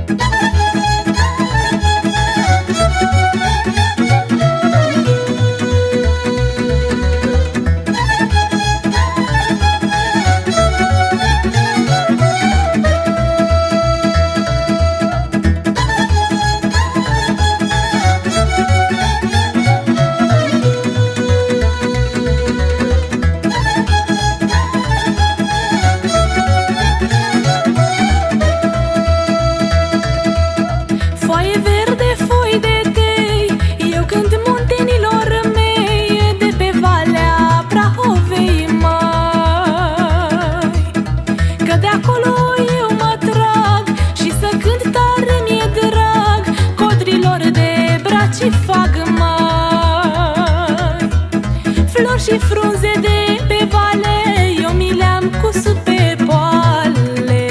Și frunze de pe vale, eu mi le-am cusut pe poale.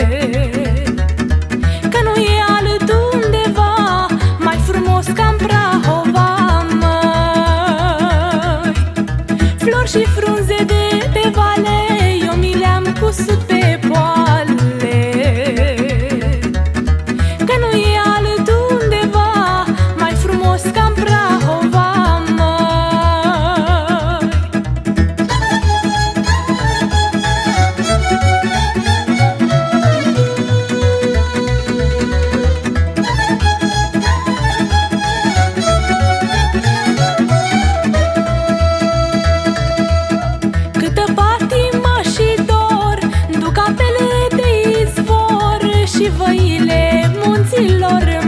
Că nu e altundeva mai frumos ca-n Prahova, măi. Flori și frunze de pe vale, eu mi le-am cusut pe poale. Că nu e altundeva mai frumos ca-n Prahova. Și văile munților,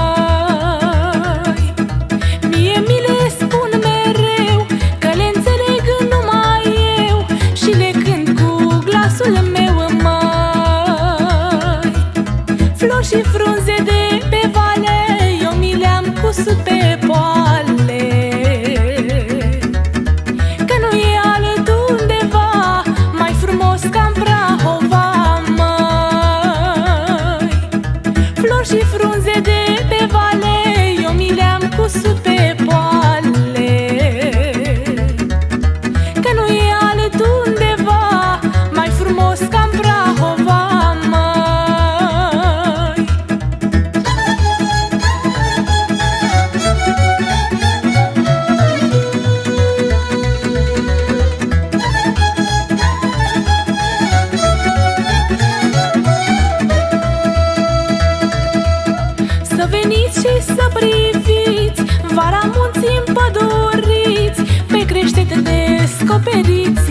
măi, mie mi le spun mereu, că le înțeleg numai eu și le cânt cu glasul meu, măi. Flori și frunze de pe vale, eu mi le-am cusut pe poale. Că nu e altundeva mai frumos ca-n Prahova. Și frunze de pe vale, eu mi le-am cusut pe poale. Că nu e altundeva mai frumos ca-n Prahova, măi. Să veniți și să priviți vara munții împăduriți, pe creștet descoperiți,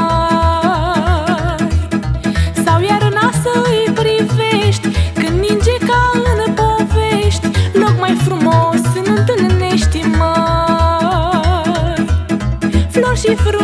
măi. Sau iarna să îi privești când ninge ca în povești, loc mai frumos nu întâlnești, măi. Flori și